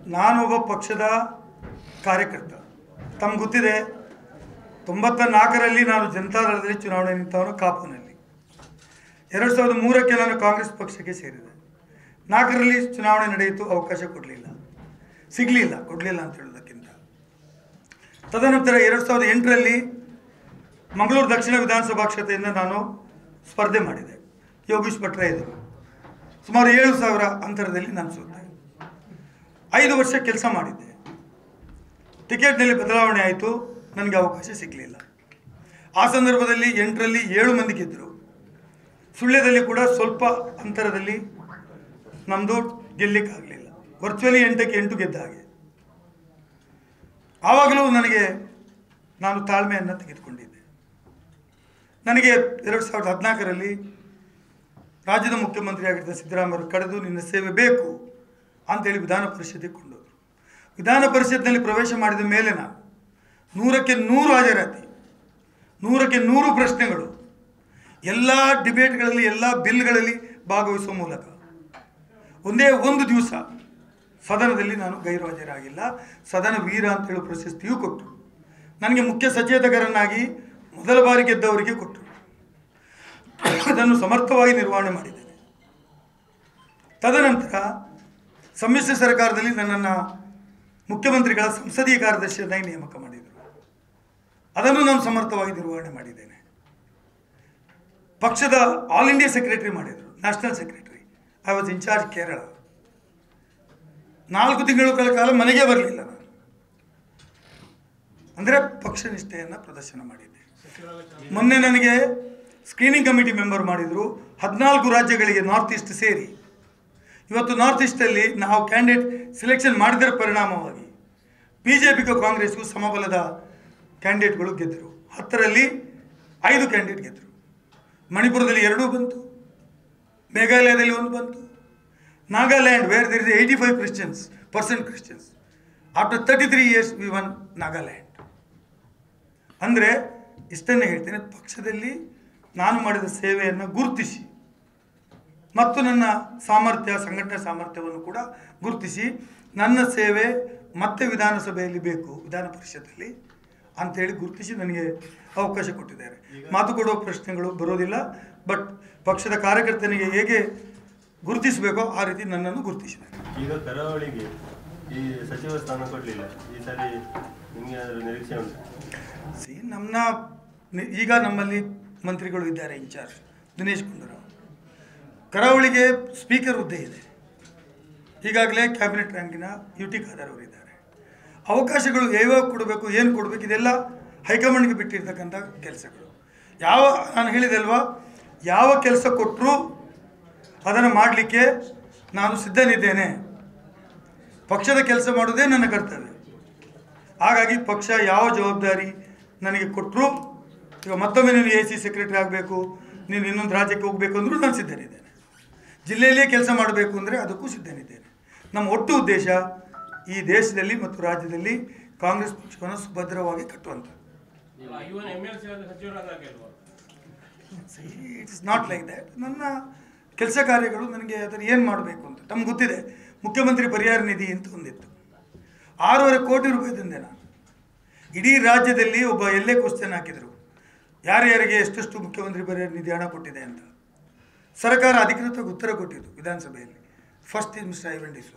ನಾನೊಬ್ಬ ಪಕ್ಷದ ಕಾರ್ಯಕರ್ತ. ತಮ್ಗೆ ಗೊತ್ತಿದೆ, 94ರಲ್ಲಿ ನಾನು ಜನತಾದಳದಲ್ಲಿ ಚುನಾವಣೆ ನಿಂತವನು ಕಾಪುನಲ್ಲಿ. 2003ಕ್ಕೆ ನಾನು ಕಾಂಗ್ರೆಸ್ ಪಕ್ಷಕ್ಕೆ ಸೇರಿದೆ. 4ರಲ್ಲಿ ಚುನಾವಣೆ ನಡೆಯಿತು, ಅವಕಾಶ ಕೊಡಲಿಲ್ಲ ಅಂತ ಹೇಳೋದಕ್ಕಿಂತ. ತದನಂತರ 2008ರಲ್ಲಿ ಮಂಗಳೂರು ದಕ್ಷಿಣ ವಿಧಾನಸಭಾ ಕ್ಷೇತ್ರದಿಂದ ನಾನು ಸ್ಪರ್ಧೆ ಮಾಡಿದೆ. ಯೋಗೀಶ್ ಭಟ್ರೆ ಇದ್ದರು. ಸುಮಾರು 7,000 ಅಂತರದಲ್ಲಿ ನಾನು ಸೋತೆ. 5 ವರ್ಷ ಕೆಲಸ ಮಾಡಿದ್ದೆ. ಟಿಕೆಟ್ನಲ್ಲಿ ಬದಲಾವಣೆ ಆಯಿತು, ನನಗೆ ಅವಕಾಶ ಸಿಗಲಿಲ್ಲ. ಆ ಸಂದರ್ಭದಲ್ಲಿ 8ರಲ್ಲಿ 7 ಮಂದಿ ಗೆದ್ದರು. ಸುಳ್ಯದಲ್ಲಿ ಕೂಡ ಸ್ವಲ್ಪ ಅಂತರದಲ್ಲಿ ನಮ್ಮದು ಗೆಲ್ಲಲಿಕ್ಕಾಗಲಿಲ್ಲ. ವರ್ಚುವಲಿ 8ಕ್ಕೆ 8 ಗೆದ್ದ ಹಾಗೆ. ಆವಾಗಲೂ ನಾನು ತಾಳ್ಮೆಯನ್ನು ತೆಗೆದುಕೊಂಡಿದ್ದೆ. ನನಗೆ 2014ರಲ್ಲಿ ರಾಜ್ಯದ ಮುಖ್ಯಮಂತ್ರಿ ಆಗಿದ್ದ ಸಿದ್ದರಾಮಯ್ಯ ಕರೆದು ನಿನ್ನ ಸೇವೆ ಬೇಕು ಅಂತೇಳಿ ವಿಧಾನ ಪರಿಷತ್ತಿಗೆ ಕೊಂಡೋದ್ರು. ವಿಧಾನ ಪರಿಷತ್ನಲ್ಲಿ ಪ್ರವೇಶ ಮಾಡಿದ ಮೇಲೆ ನಾನು 100ಕ್ಕೆ 100 ಹಾಜರಾತಿ, 100ಕ್ಕೆ 100 ಪ್ರಶ್ನೆಗಳು, ಎಲ್ಲ ಡಿಬೇಟ್ಗಳಲ್ಲಿ, ಎಲ್ಲ ಬಿಲ್ಗಳಲ್ಲಿ ಭಾಗವಹಿಸುವ ಮೂಲಕ ಒಂದೇ ಒಂದು ದಿವಸ ಸದನದಲ್ಲಿ ನಾನು ಗೈರು ಹಾಜರಾಗಿಲ್ಲ. ಸದನ ವೀರ ಅಂತೇಳಿ ಪ್ರಶಸ್ತಿಯೂ ಕೊಟ್ಟರು. ನನಗೆ ಮುಖ್ಯ ಸಚೇತಕರನ್ನಾಗಿ ಮೊದಲ ಬಾರಿ ಗೆದ್ದವರಿಗೆ ಕೊಟ್ಟರು. ಅದನ್ನು ಸಮರ್ಥವಾಗಿ ನಿರ್ವಹಣೆ ಮಾಡಿದ್ದೇನೆ. ತದನಂತರ ಸಮ್ಮಿಶ್ರ ಸರ್ಕಾರದಲ್ಲಿ ನನ್ನನ್ನು ಮುಖ್ಯಮಂತ್ರಿಗಳ ಸಂಸದೀಯ ಕಾರ್ಯದರ್ಶಿಯಾಗಿ ನೇಮಕ ಮಾಡಿದರು. ಅದನ್ನು ನಾನು ಸಮರ್ಥವಾಗಿ ನಿರ್ವಹಣೆ ಮಾಡಿದ್ದೇನೆ. ಪಕ್ಷದ ಆಲ್ ಇಂಡಿಯಾ ಸೆಕ್ರೆಟರಿ ಮಾಡಿದರು, national secretary. I was incharge Kerala. 4 ತಿಂಗಳ ಕಾಲ ಮನೆಗೆ ಬರಲಿಲ್ಲ ನಾನು. ಅಂದರೆ ಪಕ್ಷ ನಿಷ್ಠೆಯನ್ನು ಪ್ರದರ್ಶನ ಮಾಡಿದ್ದೆ. ಮೊನ್ನೆ ನನಗೆ ಸ್ಕ್ರೀನಿಂಗ್ ಕಮಿಟಿ ಮೆಂಬರ್ ಮಾಡಿದರು. 14 ರಾಜ್ಯಗಳಿಗೆ ನಾರ್ತ್ ಈಸ್ಟ್ ಸೇರಿ. ಇವತ್ತು ನಾರ್ತ್ ಈಸ್ಟಲ್ಲಿ ನಾವು ಕ್ಯಾಂಡಿಡೇಟ್ ಸೆಲೆಕ್ಷನ್ ಮಾಡಿದರ ಪರಿಣಾಮವಾಗಿ BJPಗೂ ಕಾಂಗ್ರೆಸ್ಗೂ ಸಮಬಲದ ಕ್ಯಾಂಡಿಡೇಟ್ಗಳು ಗೆದ್ದರು. 10ರಲ್ಲಿ 5 ಕ್ಯಾಂಡಿಡೇಟ್ ಗೆದ್ದರು. ಮಣಿಪುರದಲ್ಲಿ 2 ಬಂತು, ಮೇಘಾಲಯದಲ್ಲಿ 1 ಬಂತು, Nagaland where there is 85% Christians. After 33 years we won Nagaland. ಅಂದರೆ ಇಷ್ಟನ್ನೇ ಹೇಳ್ತೇನೆ, ಪಕ್ಷದಲ್ಲಿ ನಾನು ಮಾಡಿದ ಸೇವೆಯನ್ನು ಗುರುತಿಸಿ ಮತ್ತು ನನ್ನ ಸಾಮರ್ಥ್ಯ, ಸಂಘಟನೆ ಸಾಮರ್ಥ್ಯವನ್ನು ಕೂಡ ಗುರುತಿಸಿ ನನ್ನ ಸೇವೆ ಮತ್ತೆ ವಿಧಾನಸಭೆಯಲ್ಲಿ ಬೇಕು, ವಿಧಾನ ಪರಿಷತ್ತಲ್ಲಿ ಅಂಥೇಳಿ ಗುರುತಿಸಿ ನನಗೆ ಅವಕಾಶ ಕೊಟ್ಟಿದ್ದಾರೆ. ಮಾತು ಕೊಡುವ ಪ್ರಶ್ನೆಗಳು ಬರೋದಿಲ್ಲ, ಬಟ್ ಪಕ್ಷದ ಕಾರ್ಯಕರ್ತನಿಗೆ ಹೇಗೆ ಗುರುತಿಸಬೇಕೋ ಆ ರೀತಿ ನನ್ನನ್ನು ಗುರುತಿಸಿದ್ದಾರೆ. ಈಗ ಕರಾವಳಿಗೆ ಈ ಸಚಿವ ಸ್ಥಾನ ಕೊಡಲಿಲ್ಲ, ಈ ಸಾರಿ ನಿಮಗೆ ನಿರೀಕ್ಷೆ ಉಂಟು? ಈಗ ನಮ್ಮಲ್ಲಿ ಮಂತ್ರಿಗಳು ಇದ್ದಾರೆ, ಇನ್ಚಾರ್ಜ್ ದಿನೇಶ್ ಗುಂಡೂರಾವ್. ಕರಾವಳಿಗೆ ಸ್ಪೀಕರ್ ಹುದ್ದೆ ಇದೆ. ಈಗಾಗಲೇ ಕ್ಯಾಬಿನೆಟ್ ರ್ಯಾಂಕಿನ UT ಖಾದರ್ ಅವರಿದ್ದಾರೆ. ಅವಕಾಶಗಳು ಯಾವಾಗ ಕೊಡಬೇಕು, ಏನು ಕೊಡಬೇಕು, ಇದೆಲ್ಲ ಹೈಕಮಾಂಡ್ಗೆ ಬಿಟ್ಟಿರ್ತಕ್ಕಂಥ ಕೆಲಸಗಳು. ನಾನು ಹೇಳಿದಲ್ವಾ, ಯಾವ ಕೆಲಸ ಕೊಟ್ಟರೂ ಅದನ್ನು ಮಾಡಲಿಕ್ಕೆ ನಾನು ಸಿದ್ಧನಿದ್ದೇನೆ. ಪಕ್ಷದ ಕೆಲಸ ಮಾಡೋದೇ ನನ್ನ ಕರ್ತವ್ಯ. ಹಾಗಾಗಿ ಪಕ್ಷ ಯಾವ ಜವಾಬ್ದಾರಿ ನನಗೆ ಕೊಟ್ಟರು, ಈಗ ಮತ್ತೊಮ್ಮೆ ನೀನು AC ಸೆಕ್ರೆಟರಿ ಆಗಬೇಕು, ನೀನು ಇನ್ನೊಂದು ರಾಜ್ಯಕ್ಕೆ ಹೋಗಬೇಕು ಅಂದರೂ ನಾನು ಸಿದ್ಧನಿದ್ದೇನೆ. ಜಿಲ್ಲೆಯಲ್ಲೇ ಕೆಲಸ ಮಾಡಬೇಕು ಅಂದರೆ ಅದಕ್ಕೂ ಸಿದ್ಧನಿದ್ದೇನೆ. ನಮ್ಮ ಒಟ್ಟು ಉದ್ದೇಶ ಈ ದೇಶದಲ್ಲಿ ಮತ್ತು ರಾಜ್ಯದಲ್ಲಿ ಕಾಂಗ್ರೆಸ್ ಪಕ್ಷವನ್ನು ಸುಭದ್ರವಾಗಿ ಕಟ್ಟುವಂಥದ್ದು. It is not like that. ನನ್ನ ಕೆಲಸ ಕಾರ್ಯಗಳು ನನಗೆ ಅದನ್ನು ಏನು ಮಾಡಬೇಕು ಅಂತ ತಮ್ಗೆ ಗೊತ್ತಿದೆ. ಮುಖ್ಯಮಂತ್ರಿ ಪರಿಹಾರ ನಿಧಿ ಅಂತ ಒಂದಿತ್ತು, 6.5 ಕೋಟಿ ರೂಪಾಯಿ ತಂದೆ ನಾನು. ಇಡೀ ರಾಜ್ಯದಲ್ಲಿ ಒಬ್ಬ ಎಲ್ಲೇ ಕ್ವಶ್ಚನ್ ಹಾಕಿದರು, ಯಾರ್ಯಾರಿಗೆ ಎಷ್ಟೆಷ್ಟು ಮುಖ್ಯಮಂತ್ರಿ ಪರಿಹಾರ ನಿಧಿ ಹಣ ಕೊಟ್ಟಿದೆ ಅಂತ. ಸರ್ಕಾರ ಅಧಿಕೃತವಾಗಿ ಉತ್ತರ ಕೊಟ್ಟಿದ್ದು ವಿಧಾನಸಭೆಯಲ್ಲಿ. First is mister Ivan D'Souza.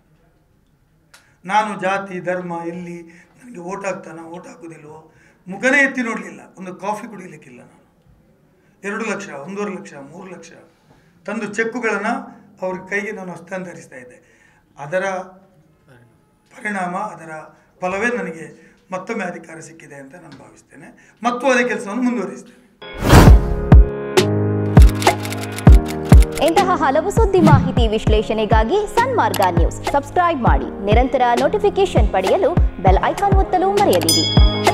ನಾನು ಜಾತಿ ಧರ್ಮ ಎಲ್ಲಿ ನನಗೆ ಓಟ್ ಹಾಕ್ತಾನೋ ಓಟ್ ಹಾಕೋದಿಲ್ವೋ ಮುಖನೇ ಎತ್ತಿ ನೋಡಲಿಲ್ಲ. ಒಂದು ಕಾಫಿ ಕುಡಿಯಲಿಕ್ಕಿಲ್ಲ ನಾನು. 2 ಲಕ್ಷ, 1.5 ಲಕ್ಷ, 3 ಲಕ್ಷ ತಂದು ಚೆಕ್ಕುಗಳನ್ನು ಅವ್ರ ಕೈಗೆ ನಾನು ಹಸ್ತಾಂತರಿಸ್ತಾ ಇದ್ದೆ. ಅದರ ಪರಿಣಾಮ, ಅದರ ಫಲವೇ ನನಗೆ ಮತ್ತೊಮ್ಮೆ ಅಧಿಕಾರ ಸಿಕ್ಕಿದೆ ಅಂತ ನಾನು ಭಾವಿಸ್ತೇನೆ ಮತ್ತು ಅದೇ ಕೆಲಸವನ್ನು ಮುಂದುವರಿಸ್ತೇನೆ. ಇಂತಹ ಹಲವು ಸುದ್ದಿ ಮಾಹಿತಿ ವಿಶ್ಲೇಷಣೆಗಾಗಿ ಸನ್ಮಾರ್ಗ ನ್ಯೂಸ್ ಸಬ್ಸ್ಕ್ರೈಬ್ ಮಾಡಿ. ನಿರಂತರ ನೋಟಿಫಿಕೇಶನ್ ಪಡೆಯಲು ಬೆಲ್ ಐಕಾನ್ ಒತ್ತಲು ಮರೆಯದಿರಿ.